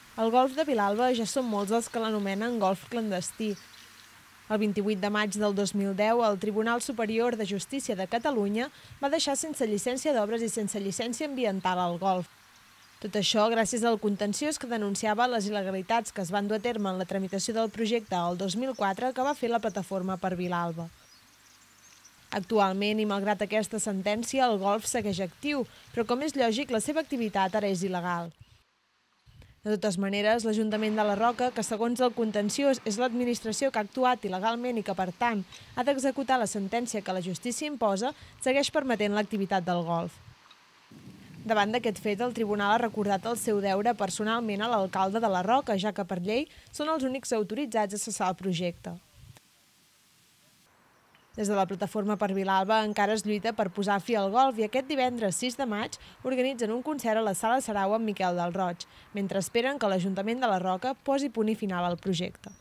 Al golf de Vilalba ja són molts els que l'anomenen golf clandestí. El 28 de maig del 2010, el Tribunal Superior de Justícia de Catalunya va deixar sense llicència d'obres i sense llicència ambiental al golf. Tot això gràcies al contenciós que denunciava les il·legalitats que es van dur a terme en la tramitació del projecte el 2004 que va fer la plataforma per Vilalba. Actualment, i malgrat aquesta sentència, el golf segueix actiu, però com és lògic, la seva activitat ara és il·legal. De totes maneres, l'Ajuntament de la Roca, que segons el contenciós és l'administració que ha actuat il·legalment i que, per tant, ha d'executar la sentència que la justícia imposa, segueix permetent l'activitat del golf. Davant d'aquest fet, el tribunal ha recordat el seu deure personalment a l'alcalde de la Roca, ja que per llei són els únics autoritzats a cessar el projecte. Des de la plataforma per Vilalba encara es lluita per posar fi al golf i aquest divendres 6 de maig organitzen un concert a la Sala Sarau amb Miquel del Roig, mentre esperen que l'Ajuntament de la Roca posi punt i final al projecte.